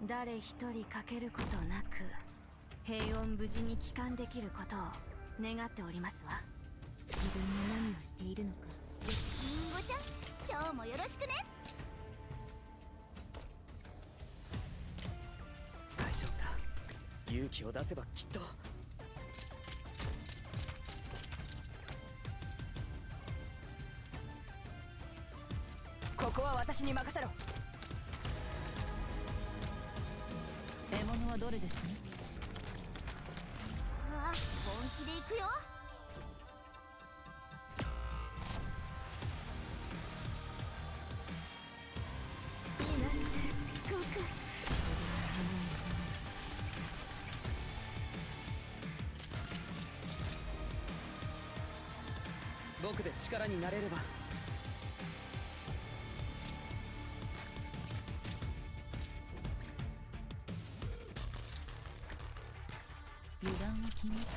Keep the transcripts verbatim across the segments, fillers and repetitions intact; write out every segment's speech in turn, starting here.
誰一人欠けることなく平穏無事に帰還できることを願っておりますわ。 自分が何をしているのか。 りんごちゃん、今日もよろしくね。 大丈夫だ。勇気を出せばきっと。 ここは私に任せろ。獲物はどれですね。 うわ、本気で行くよ。今すっごく僕で力になれれば。 油断は禁物ね。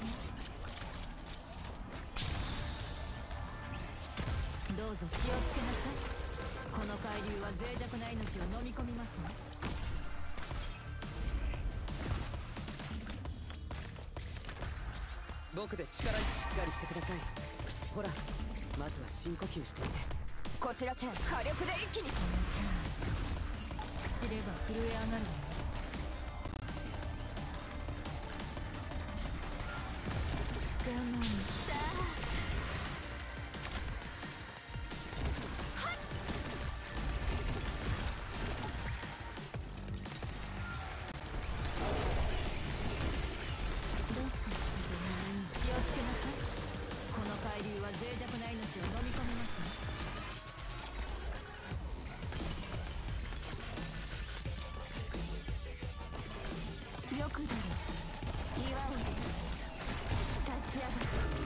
どうぞ気をつけなさい。この海流は脆弱な命を飲み込みますわ。 僕で力にしっかりしてください。ほら、まずは深呼吸してみて。 こちらチェン火力で一気に。 知れば震え上がるわよ。我慢さあ。どうしたの？気をつけなさい。この海流は脆弱な命を飲み込みますね。よくだろう。岩を立ち上がる。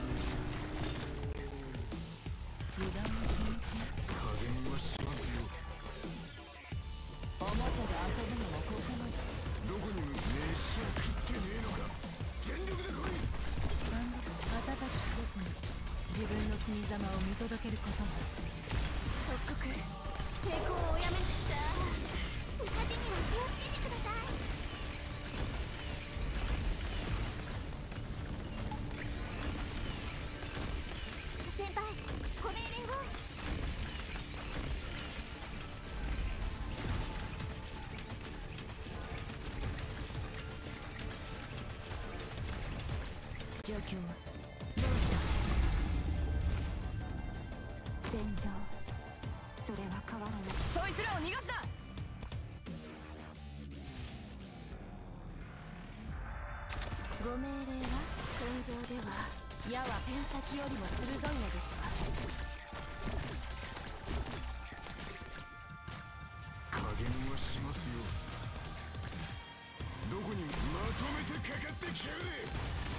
油断は禁物。 加減はしますよ。 おもちゃで遊ぶのもここまで。 どこにも飯は食ってねえのか。全力で来い。 なんだか瞬きせずに自分の死に様を見届けることが。 即刻抵抗をおやめなさい。火事には気をつけてください。先輩、ご命令を。 状況はどうした？戦場、それは変わらない。 そいつらを逃がすな。 ご命令は戦場では矢はペン先よりも鋭いのですわ。 加減はしますよ。どこにもまとめてかかってきやがれ。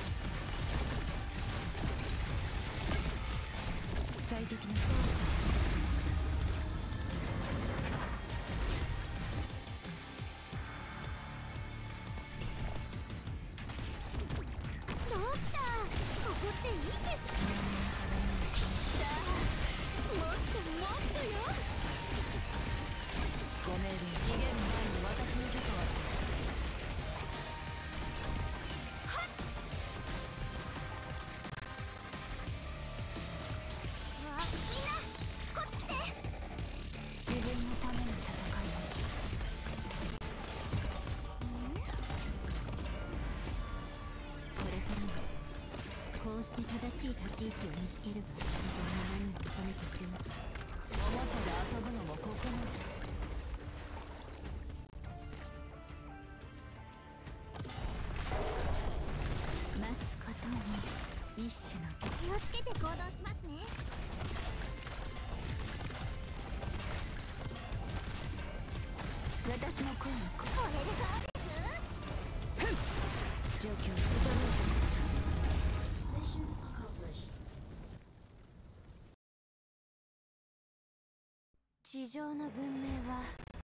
最適なコースだ。 ドクター、ここっていい景色。さあ、もっともっとよ。 ご命令。逃げる前に私の許可は。 わあ、みんなこっち来て。 自分のための戦いだ。これからはこうして正しい立ち位置を見つければ自分が何を求めてくるのか。おもちゃで遊ぶのもここまで。待つことも一種の。 気をつけて行動しますね。 私の声にここれでどうです？ 状況を整えて。 地上の文明は